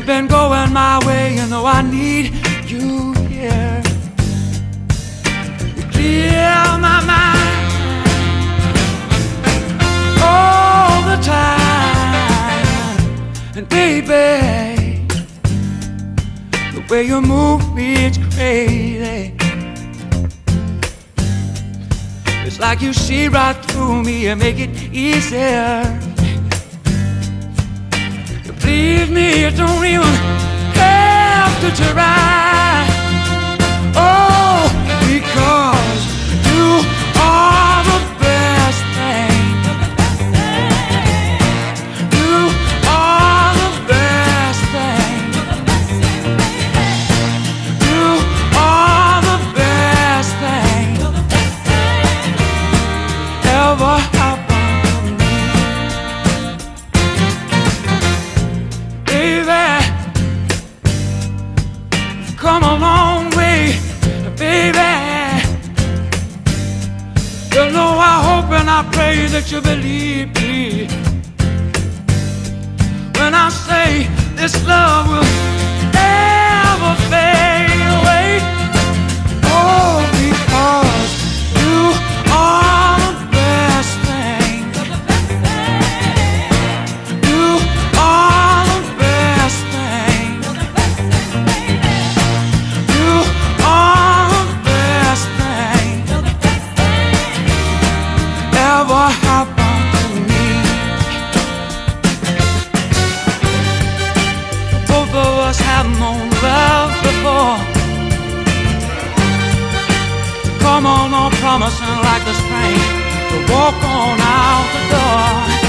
ain't been going my way, you know I need you here. You clear my mind all the time. And baby, the way you move me, it's crazy. It's like you see right through me and make it easier. You please me, you don't even have to try. Oh, because you are the best thing. You are the best thing. You are the best thing ever happened to me. Baby, come a long way, baby. You know I hope and I pray that you believe me when I say this love will never fade away. Oh, because you are the best thing. You are the best thing. You are the best thing ever happened to me. Both of us have known love before. Come on, no promising like the spring to walk on out the door.